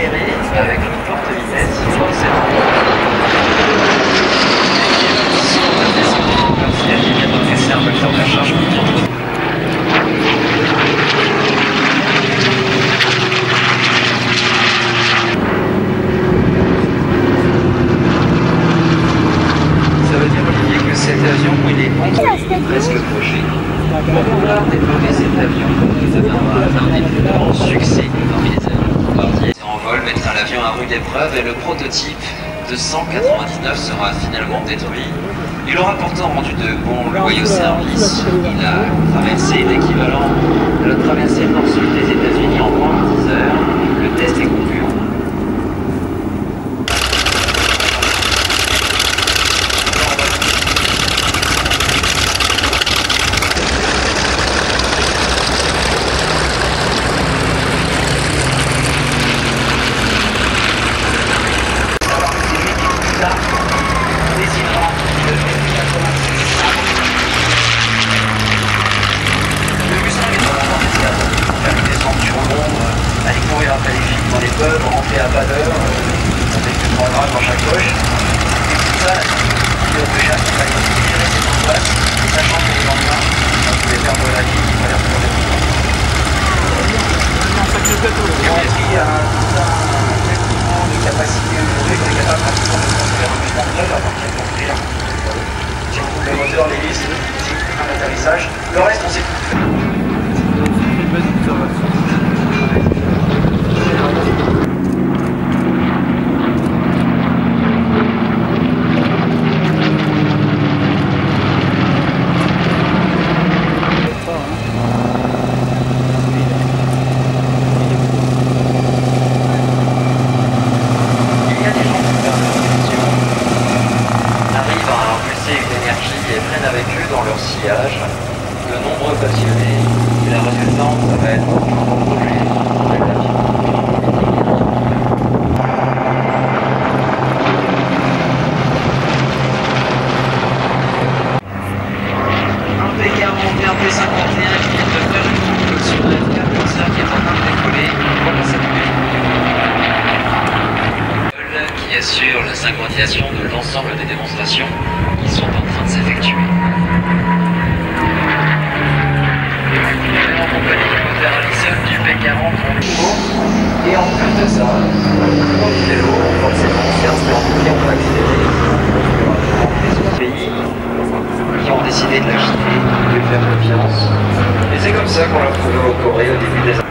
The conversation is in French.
aéré avec le porte-vitesse, forcément. Merci à qui vient de laisser un moteur de la charge. Ça veut dire, Olivier, que cet avion, il est presque projet. Pour pouvoir déployer cet avion, nous avons un des plus grands succès parmi les avions bombardiers. En vol mettra l'avion à rude épreuve et le prototype de 199 sera finalement détruit. Il aura pourtant rendu de bons loyaux services. Il a traversé l'équivalent de la traversée nord-sud des États-Unis en moins de 10 heures. Le test est concluant. Rentrer à pas d'heure, avec 3 grammes dans chaque poche. Et tout ça, pilote de chasse, il fallait gérer ses angoisses, sachant que les lendemains, on pouvait perdre la vie, il fallait retrouver le temps. Et on a pris un équipement de capacité élevée qu'on est capable pratiquement de construire un mouvement neuf à partir de construire. Si on coupe le moteur, l'hélice, un atterrissage, le reste on sait tout faire. De nombreux passionnés, et la résultante, ça va être un grand projet avec l'avion. Un P-40 et un P-51 qui viennent de faire une boucle sur un F4 Corsair qui est en train de décoller. Voilà cette qui assure la synchronisation de l'ensemble des démonstrations qui sont en train de s'effectuer. En compagnie du moteur à l'issue du P-40 et en plus de ça, on dit vélo, forcément, c'est un sport qui on peut accélérer. Les autres pays qui ont décidé de l'acheter, de lui faire confiance. Et c'est comme ça qu'on l'a trouvé au Corée au début des années.